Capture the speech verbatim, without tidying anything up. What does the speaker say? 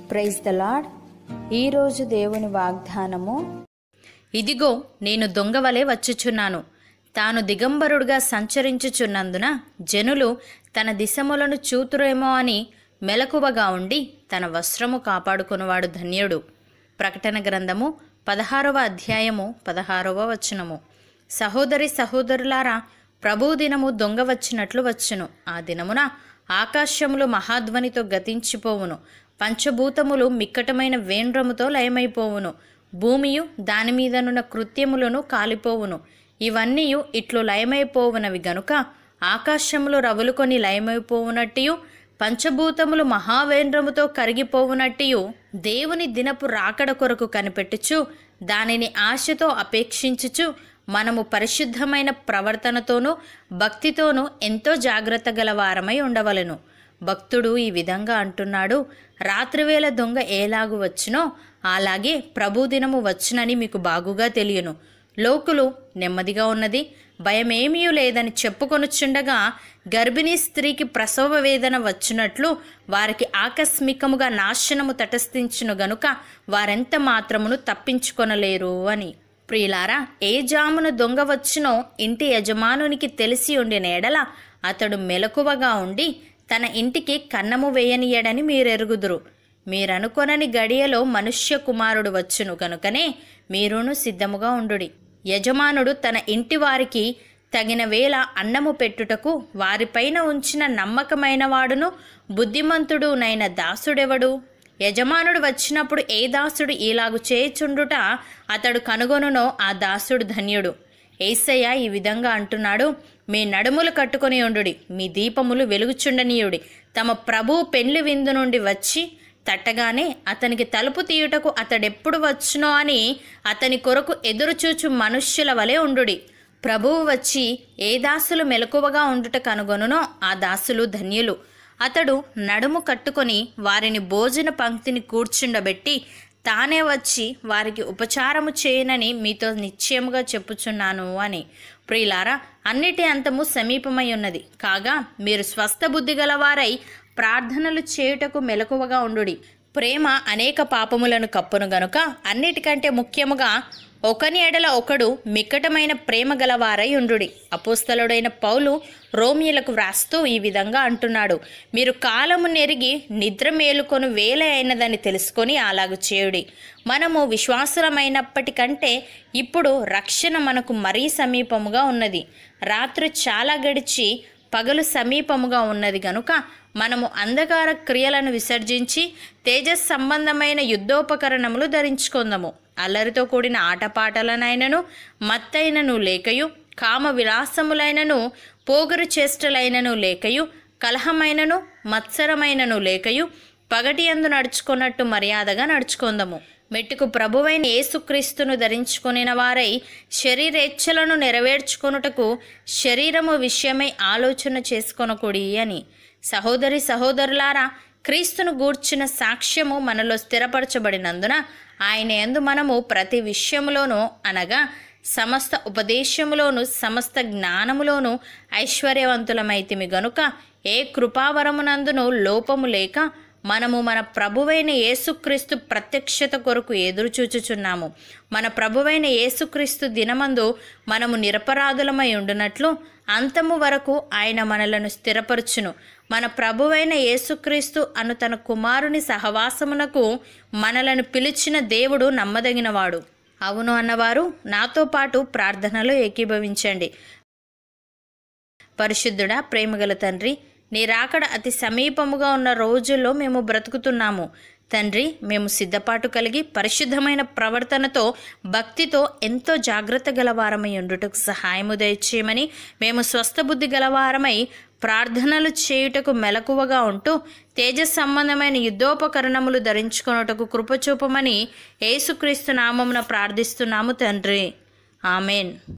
Praise the lord. ఈరోజు దేవుని వాగ్దానము, ఇదిగో నేను దొంగవలే వచ్చుచున్నాను. తాను దిగంబరుడుగా సంచరించుచున్నందున జనులు తన దిశములను చూతురేమో అని మెలకువగా ఉండి తన వస్త్రము కాపాడుకునివాడు ధన్యుడు. ప్రకటన గ్రంథము పదహారవ అధ్యాయము పదహారవ వచనము. సహోదరి సహోదరులారా, ప్రభు దినము దొంగ వచ్చినట్లు వచ్చును. ఆ దినమున ఆకాశములు మహాధ్వనితో గతించిపోవును, పంచభూతములు మిక్కటమైన వేండ్రముతో లయమైపోవును, భూమియు దానిమీదనున్న కృత్యములను కాలిపోవును. ఇవన్నీయు ఇట్లు లయమైపోవునవి గనుక ఆకాశములు రవులుకొని లయమైపోవునట్టియు పంచభూతములు మహావేంద్రముతో కరిగిపోవునట్టియు దేవుని దినపు రాకడ కొరకు కనిపెట్టుచు దానిని ఆశతో అపేక్షించుచు మనము పరిశుద్ధమైన ప్రవర్తనతోనూ భక్తితోనూ ఎంతో జాగ్రత్త గల వారమై ఉండవలెను. భక్తుడు ఈ విధంగా అంటున్నాడు, రాత్రివేళ దొంగ ఏలాగు వచ్చునో అలాగే ప్రభుదినము వచ్చునని మీకు బాగుగా తెలియను. లోకులు నెమ్మదిగా ఉన్నది, భయమేమీ లేదని చెప్పుకొనుచుండగా గర్భిణీ స్త్రీకి ప్రసవ వేదన వచ్చినట్లు వారికి ఆకస్మికముగా నాశనము తటస్థించును గనుక వారెంత మాత్రమును తప్పించుకొనలేరు అని. ప్రియులారా, ఏ జామున దొంగ వచ్చునో ఇంటి యజమానునికి తెలిసి ఉండిన ఎడల అతడు మెలకువగా ఉండి తన ఇంటికి కన్నము వేయనీయడని మీరెరుగుదురు. మీరనుకొనని గడియలో మనుష్య కుమారుడు వచ్చును గనుకనే మీరును సిద్ధముగా ఉండుడి. యజమానుడు తన ఇంటి వారికి తగిన వేళ అన్నము పెట్టుటకు వారిపైన ఉంచిన నమ్మకమైన వాడును బుద్ధిమంతుడు నైన దాసుడెవడు? యజమానుడు వచ్చినప్పుడు ఏ దాసుడు ఈలాగు చేయుచుండుట అతడు కనుగొనునో ఆ దాసుడు ధన్యుడు. యేసయ్య ఈ విధంగా అంటున్నాడు, మీ నడుములు కట్టుకొని ఉండుడి, మీ దీపములు వెలుగుచుండనీయుడి. తమ ప్రభు పెండ్లి విందు నుండి వచ్చి తట్టగానే అతనికి తలుపు తీయుటకు అతడెప్పుడు వచ్చునో అని అతని కొరకు ఎదురుచూచు మనుష్యుల వలె ఉండుడి. ప్రభువు వచ్చి ఏ దాసులు మెలకువగా ఉండుట కనుగొనునో ఆ దాసులు ధన్యులు. అతడు నడుము కట్టుకొని వారిని భోజన పంక్తిని కూర్చుండబెట్టి తానే వచ్చి వారికి ఉపచారము చేయనని మీతో నిశ్చయముగా చెప్పుచున్నాను అని. ప్రియులారా, అన్నిటి అంతము సమీపమై ఉన్నది కాగా మీరు స్వస్థ బుద్ధి గలవారై ప్రార్థనలు చేయుటకు మెలకువగా ఉండుడి. ప్రేమ అనేక పాపములను కప్పును గనుక అన్నిటికంటే ముఖ్యముగా ఒకని ఎడల ఒకడు మిక్కటమైన ప్రేమ గలవారై ఉండుడి. అపోస్తలుడైన పౌలు రోమియులకు వ్రాస్తూ ఈ విధంగా అంటున్నాడు, మీరు కాలము నెరిగి నిద్ర మేలుకొని వేల అయినదని తెలుసుకొని అలాగు చేయుడి. మనము విశ్వాసులమైనప్పటికంటే ఇప్పుడు రక్షణ మనకు మరీ సమీపముగా ఉన్నది. రాత్రి చాలా గడిచి పగలు సమీపముగా ఉన్నది గనుక మనము అంధకార క్రియలను విసర్జించి తేజస్ సంబంధమైన యుద్ధోపకరణములు ధరించుకుందాము. అల్లరితో కూడిన ఆటపాటలనైనను మత్తైనను లేకయు కామ విలాసములైనను పోగరు చేష్టలైనను లేకయు కలహమైనను మత్సరమైనను లేకయు పగటి యందు నడుచుకున్నట్టు మర్యాదగా నడుచుకుందాము. మెట్టుకు ప్రభువైన యేసుక్రీస్తును ధరించుకొనిన వారై శరీరేచ్ఛలను నెరవేర్చుకొనుటకు శరీరము విషయమై ఆలోచన చేసుకొనకూడి అని. సహోదరి సహోదరులారా, క్రీస్తును గూర్చిన సాక్ష్యము మనలో స్థిరపరచబడినందున ఆయన యందు మనము ప్రతి విషయములోనూ అనగా సమస్త ఉపదేశములోను సమస్త జ్ఞానములోను ఐశ్వర్యవంతులమైతిమి గనుక ఏ కృపావరమునందును లోపము లేక మనము మన ప్రభువైన యేసుక్రీస్తు ప్రత్యక్షత కొరకు ఎదురుచూచుచున్నాము. మన ప్రభువైన యేసుక్రీస్తు దినమందు మనము నిరపరాధులమై ఉండునట్లు అంతము వరకు ఆయన మనలను స్థిరపరచును. మన ప్రభువైన యేసుక్రీస్తు అను తన కుమారుని సహవాసమునకు మనలను పిలిచిన దేవుడు నమ్మదగినవాడు. అవును అన్నవారు నాతో పాటు ప్రార్థనలో ఏకీభవించండి. పరిశుద్ధుడా, ప్రేమగల తండ్రి, నీ రాకడ అతి సమీపముగా ఉన్న రోజుల్లో మేము బ్రతుకుతున్నాము. తండ్రి, మేము సిద్ధపాటు కలిగి పరిశుద్ధమైన ప్రవర్తనతో భక్తితో ఎంతో జాగ్రత్త గలవారమై ఉండుటకు సహాయము దయచేయమని, మేము స్వస్థబుద్ధి గలవారమై ప్రార్థనలు చేయుటకు మెలకువగా ఉంటూ తేజస్ సంబంధమైన యుద్ధోపకరణములు ధరించుకొనుటకు కృపచూపమని యేసుక్రీస్తు నామమున ప్రార్థిస్తున్నాము తండ్రి. ఆమెన్.